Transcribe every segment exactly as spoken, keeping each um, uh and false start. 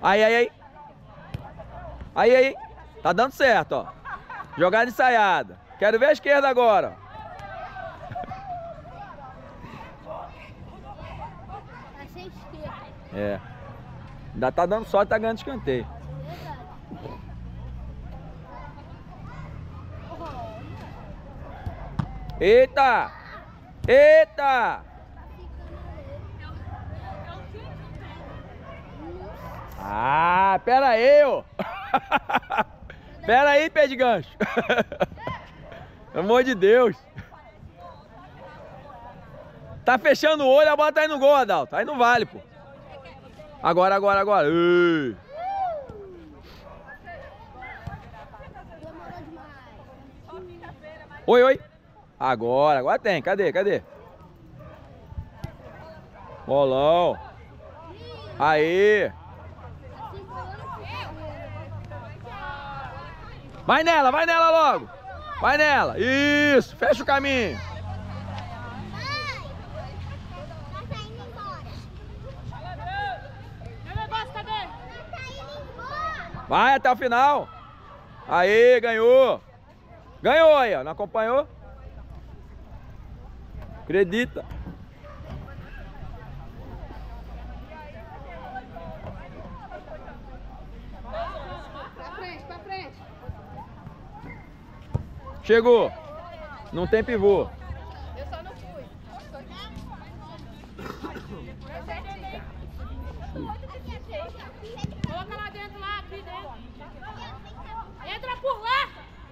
Aí, aí, aí. Aí, aí. Tá dando certo, ó. Jogada ensaiada. Quero ver a esquerda agora. Tá sem esquerda. É. Ainda tá dando sorte, tá ganhando escanteio. Eita! Eita! Ah, pera aí, ô! Pera aí, pé de gancho! Pelo amor de Deus! Tá fechando o olho, a bola tá indo no gol, Adalto. Aí não vale, pô. Agora, agora, agora. Ei. Oi, oi. Agora, agora tem. Cadê, cadê? Bolão. Aí. Vai nela, vai nela logo. Vai nela. Isso, fecha o caminho. Vai até o final. Aí, ganhou. Ganhou aí, ó. Não acompanhou? Acredita. Pra frente, pra frente. Chegou. Não tem pivô. Eu só não fui. Coloca lá dentro, lá, aqui dentro. Entra por lá.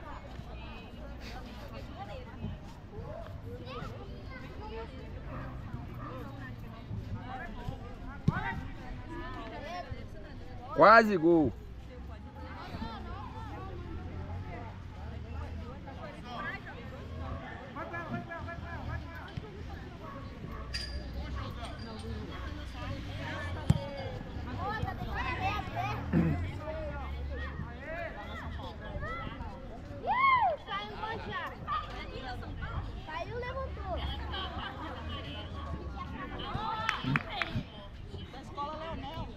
Quase gol. Caiu, levantou. Da escola Leonel.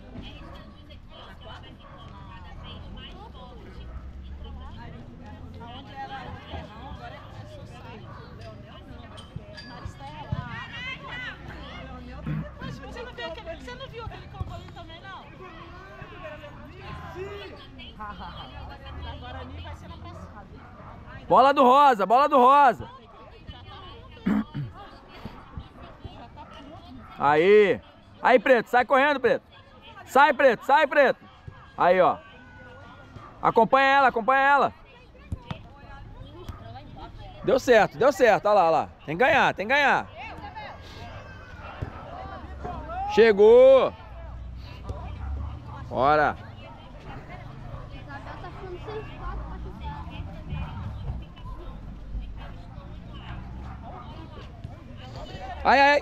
Aonde era o Ferrão, agora é Society. Leonel não. Maristela. Mas você não viu aquele, você não viu aquele campo ali também, não? Agora ali vai ser na passada. Bola do Rosa, bola do Rosa. Aí. Aí, Preto, sai correndo, Preto. Sai, Preto, sai, Preto. Aí, ó. Acompanha ela, acompanha ela. Deu certo, deu certo. Olha lá, olha lá. Tem que ganhar, tem que ganhar. Chegou. Bora. Ai, ai, ai.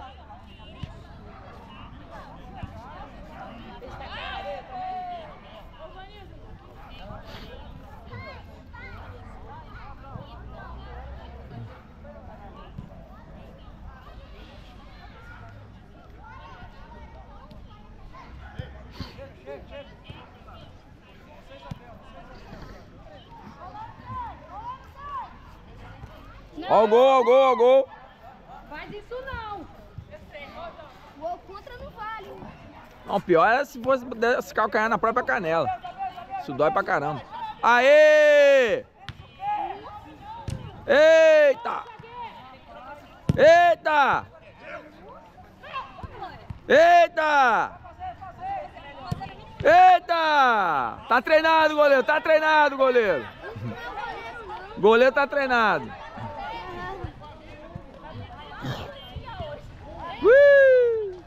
Ó o gol, ó o gol, ó o gol. Faz isso não. Gol contra não vale. Não, pior era se fosse se calcanhar na própria canela. Isso dói pra caramba. Aê! Eita! Eita! Eita! Eita! Tá treinado, goleiro, tá treinado, goleiro. Goleiro tá treinado. Uh!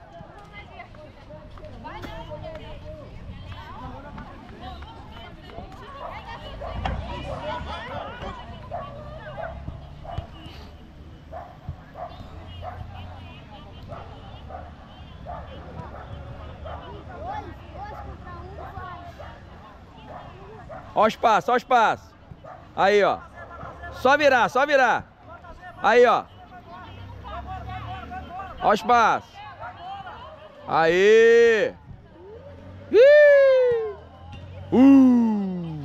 Ó o espaço, ó o espaço. Aí, ó. Só virar, só virar. Aí, ó. Ó o espaço. Aí. Ih! Uh!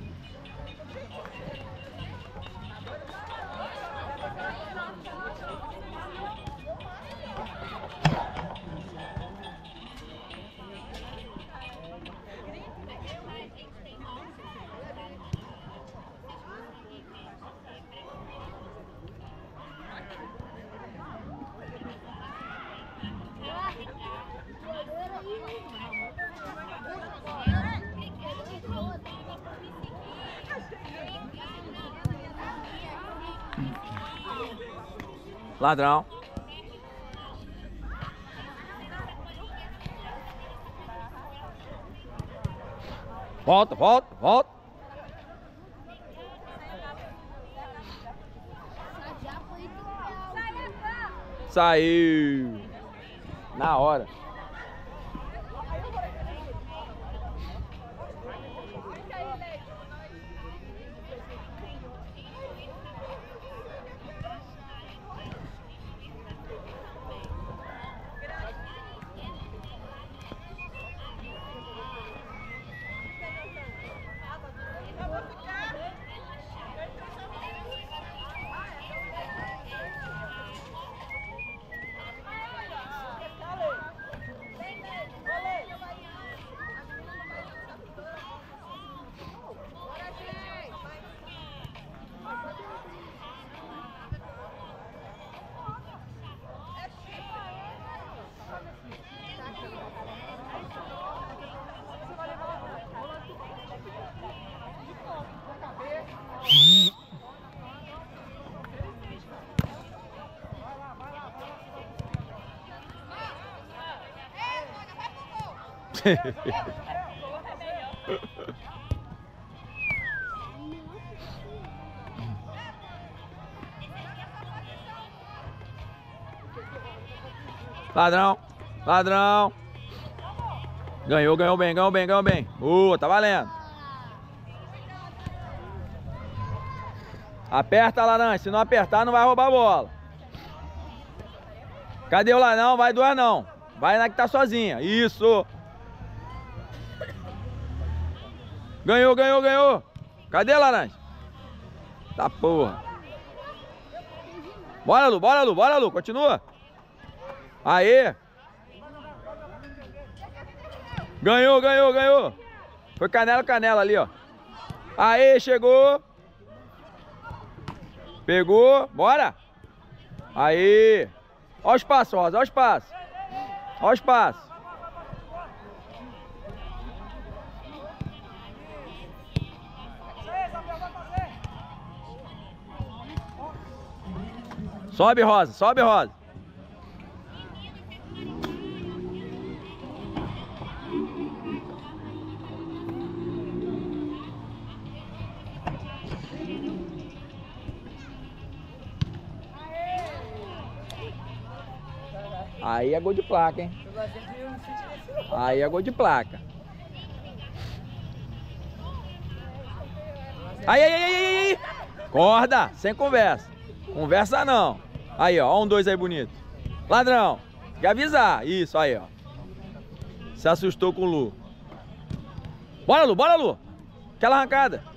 Ladrão. Volta, volta, volta. Saiu. Na hora. Ladrão, ladrão. Ganhou, ganhou bem, ganhou bem, ganhou bem. Boa, tá valendo. Aperta, laranja, se não apertar não vai roubar a bola. Cadê o lá? Não, vai duas não. Vai na que tá sozinha, isso. Ganhou, ganhou, ganhou. Cadê, laranja? Tá porra. Bora, Lu, bora, Lu, bora, Lu, continua. Aê. Ganhou, ganhou, ganhou. Foi canela, canela ali, ó. Aê, chegou. Pegou, bora. Aê. Ó o espaço, Rosa, ó o espaço. Ó o espaço. Sobe, Rosa, sobe, Rosa. Aí é gol de placa, hein? Aí é gol de placa. Aí, aí, aí, aí, aí. Corda, sem conversa. Conversa não. Aí, ó, ó um dois aí bonito. Ladrão, quer avisar. Isso, aí, ó. Se assustou com o Lu. Bora, Lu, bora, Lu. Aquela arrancada.